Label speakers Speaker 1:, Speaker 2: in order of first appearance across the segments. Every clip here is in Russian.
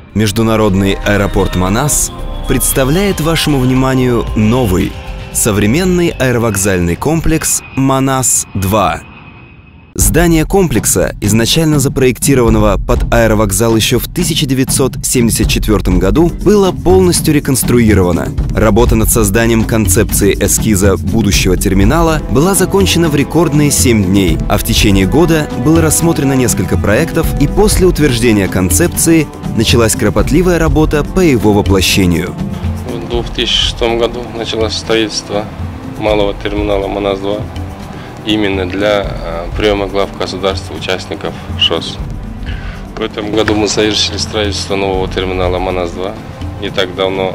Speaker 1: Международный аэропорт Манас представляет вашему вниманию новый, современный аэровокзальный комплекс Манас-2. Здание комплекса, изначально запроектированного под аэровокзал еще в 1974 году, было полностью реконструировано. Работа над созданием концепции эскиза будущего терминала была закончена в рекордные 7 дней, а в течение года было рассмотрено несколько проектов, и после утверждения концепции началась кропотливая работа по его воплощению.
Speaker 2: В 2006 году началось строительство малого терминала Манас-2 именно для приема глав государств, участников ШОС. В этом году мы завершили строительство нового терминала Манас-2. Не так давно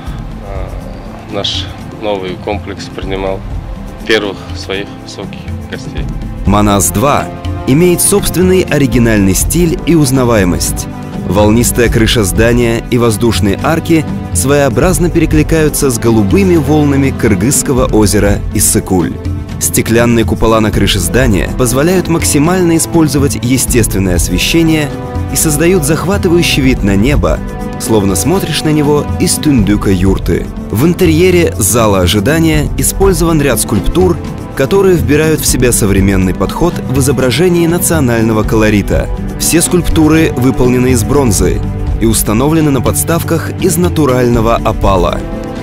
Speaker 2: наш новый комплекс принимал первых своих высоких гостей.
Speaker 1: Манас-2 имеет собственный оригинальный стиль и узнаваемость. Волнистая крыша здания и воздушные арки своеобразно перекликаются с голубыми волнами Кыргызского озера Иссык-Куль. Стеклянные купола на крыше здания позволяют максимально использовать естественное освещение и создают захватывающий вид на небо, словно смотришь на него из тундука юрты. В интерьере зала ожидания использован ряд скульптур, которые вбирают в себя современный подход в изображении национального колорита. Все скульптуры выполнены из бронзы и установлены на подставках из натурального опала.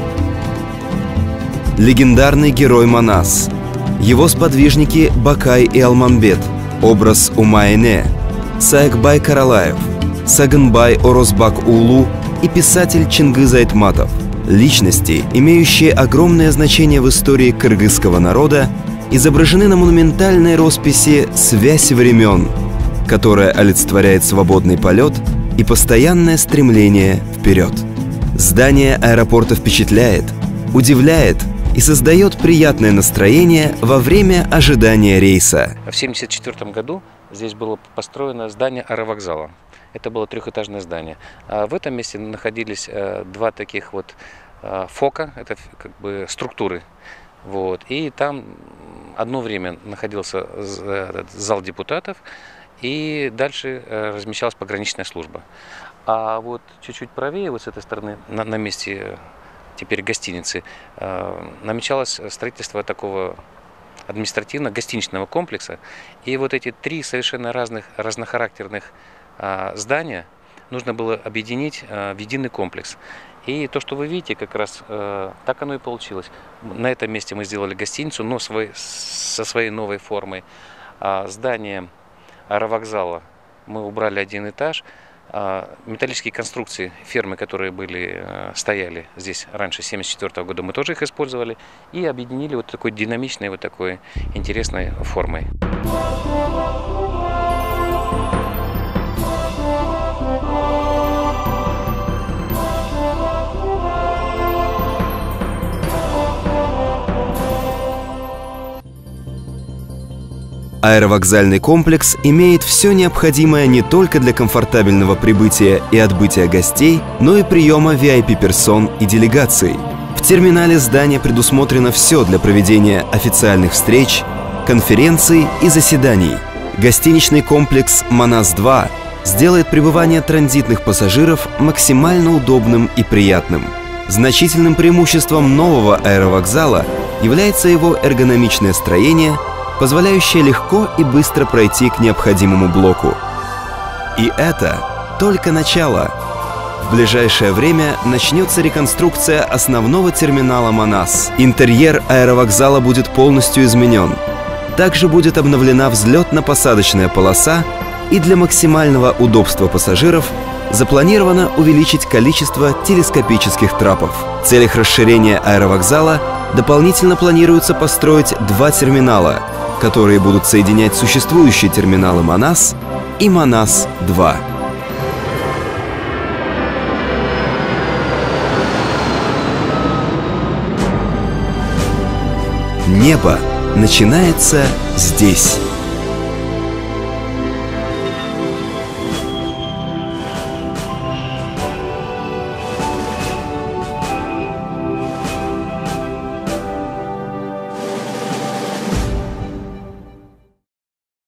Speaker 1: Легендарный герой Манас, его сподвижники Бакай и Алмамбет, образ Умайне, Саекбай Каралаев, Сагынбай Орозбак-Улу и писатель Чингиз Айтматов. Личности, имеющие огромное значение в истории кыргызского народа, изображены на монументальной росписи «Связь времен», которая олицетворяет свободный полет и постоянное стремление вперед. Здание аэропорта впечатляет, удивляет и создает приятное настроение во время ожидания рейса.
Speaker 3: В 1974 году здесь было построено здание аэровокзала. Это было трехэтажное здание. В этом месте находились два таких вот фока, это как бы структуры. Вот. И там одно время находился зал депутатов, и дальше размещалась пограничная служба. А вот чуть-чуть правее, вот с этой стороны, на месте теперь гостиницы, намечалось строительство такого административно-гостиничного комплекса. И вот эти три совершенно разнохарактерных здания нужно было объединить в единый комплекс. И то, что вы видите, как раз так оно и получилось. На этом месте мы сделали гостиницу, но со своей новой формой. Здание аэровокзала мы убрали один этаж. Металлические конструкции фермы, которые стояли здесь раньше 1974 года, мы тоже их использовали и объединили вот такой динамичной, вот такой интересной формой.
Speaker 1: Аэровокзальный комплекс имеет все необходимое не только для комфортабельного прибытия и отбытия гостей, но и приема VIP-персон и делегаций. В терминале здания предусмотрено все для проведения официальных встреч, конференций и заседаний. Гостиничный комплекс Манас-2 сделает пребывание транзитных пассажиров максимально удобным и приятным. Значительным преимуществом нового аэровокзала является его эргономичное строение, позволяющее легко и быстро пройти к необходимому блоку. И это только начало. В ближайшее время начнется реконструкция основного терминала Манас. Интерьер аэровокзала будет полностью изменен. Также будет обновлена взлетно-посадочная полоса, и для максимального удобства пассажиров запланировано увеличить количество телескопических трапов. В целях расширения аэровокзала дополнительно планируется построить 2 терминала, которые будут соединять существующие терминалы Манас и Манас-2. Небо начинается здесь.